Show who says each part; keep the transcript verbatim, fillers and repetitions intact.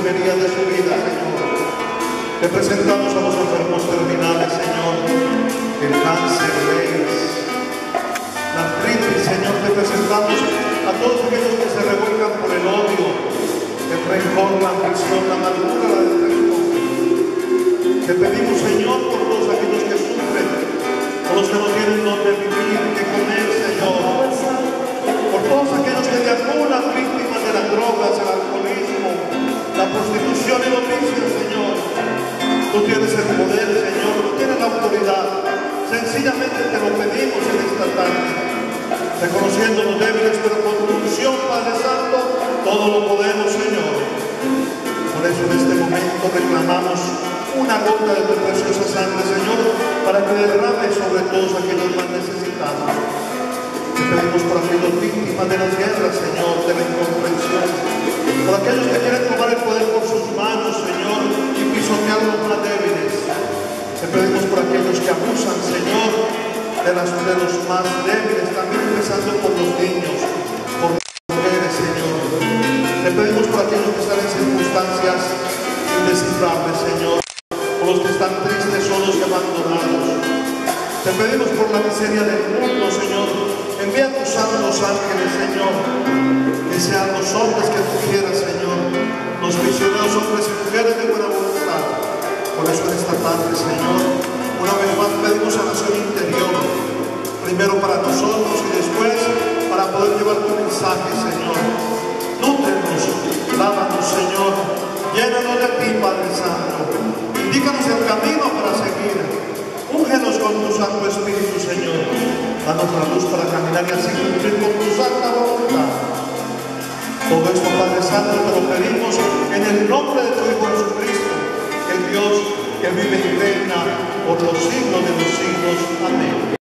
Speaker 1: enfermería de su vida, Señor. Te presentamos a los enfermos terminales, Señor, el cáncer, AIDS, la artritis, Señor. Te presentamos a todos aquellos que se revuelcan por el odio, el rencor, la ambición, la amargura, la depresión. Te pedimos, Señor, por todos aquellos que sufren, por los que no tienen dónde vivir, que comer, Señor, por todos aquellos que de alguna víctimas de las drogas, el alcoholismo, la prostitución y los vicios, Señor. Tú tienes el poder, Señor, tú tienes la autoridad. Sencillamente te lo pedimos en esta tarde, reconociéndonos débiles, pero con tu unción, Padre Santo, todo lo podemos, Señor. Por eso en este momento reclamamos una gota de tu preciosa sangre, Señor, para que derrame sobre todos aquellos más necesitados. Te pedimos por aquellos víctimas de las guerras, Señor, de la incomprensión, por aquellos que quieren tomar el poder por sus manos, Señor, y pisotear a los más débiles. Te pedimos por aquellos que abusan, Señor, de, las, de los más débiles, también empezando por los niños, por las mujeres, Señor. Te pedimos por aquellos que están en circunstancias indescifrables, Señor, por los que están tristes, solos y abandonados. Te pedimos por la miseria del mundo, Señor. Envía tus santos ángeles, Señor, que sean los hombres que tú quieras, Señor, los misioneros hombres y mujeres de buena voluntad. Por eso en esta tarde, Señor, una vez más pedimos sanación interior, primero para nosotros y después para poder llevar tu mensaje, Señor. Nútrenos, lávanos, Señor, llénanos de ti, Padre Santo. Indícanos el camino para seguir. Úngenos con tu Santo Espíritu, Señor. Danos la luz para caminar y así cumplir con tu santa voluntad. Todo esto, Padre Santo, te lo pedimos en el nombre de tu Hijo Jesucristo, el Dios que vive y reina por los siglos de los siglos. Amén.